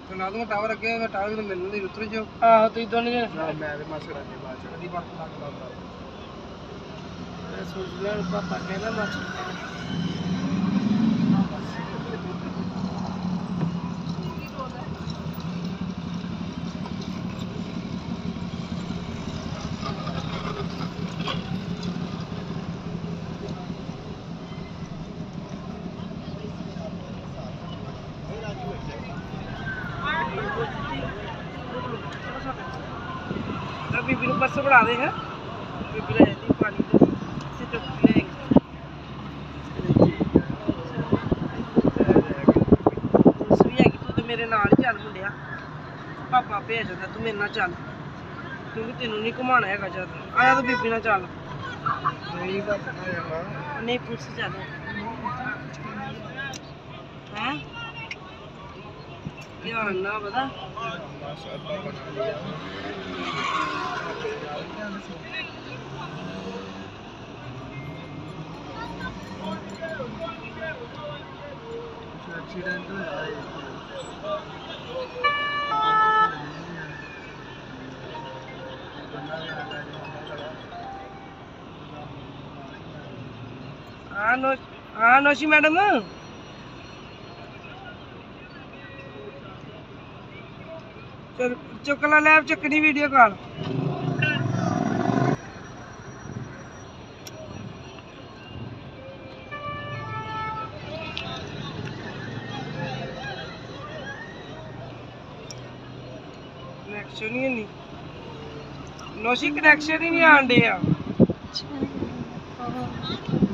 ਲਾ ਦੂੰਗਾ ਟਾਵਰ ਅੱਗੇ ਮੈਂ ਟਾਵਰ ਨੂੰ ਮਿਲਣ ਦੀ ਉਤਰ ਜਾਓ ਆਹੋ ਤੁਸੀਂ ਦੋਨੇ ਜਣੇ ਮੈਂ ਤੇ ਮਾਸੜਾ ਨੇ ਬਾਅਦ ਚ ਕਦੀ ਵਕਤ ਲੱਗ ਲਾ ਮੈਂ ਸੋਚ ਲਿਆ ਪਾਪਾ ਕਹਿੰਦਾ ਮਾਸੀ बीबी को बस बढ़ा दे है बीबी ले जाती पानी से चुप ले तू तो मेरे नाल चल मुंडिया पापा भेज दिंदा तू मेरे नाल चल क्योंकि तेनू नहीं घुमाना हैगा जद आया तो बीबी नाल चल नहीं पुलिस चल हैं ध्यान ना पता एक्सीडेंट हाँ नौशी मैडम चल चुकला लैब चकनी वीडियो कॉल कनेक्शन ही नहीं नौशी कनेक्शन ही नहीं आन डे